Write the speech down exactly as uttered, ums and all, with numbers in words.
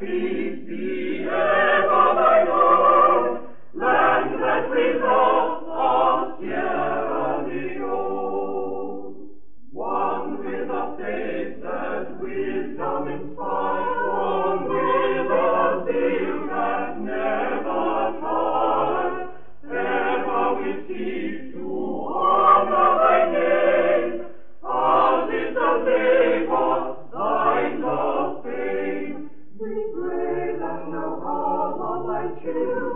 peace be ever thine own, land that we love of Sierra Leone. One with a faith that wisdom inspires, one with a zeal that never tires, ever we seek to honor thy name, as is the labor thine the fame. We pray that the heart of thy children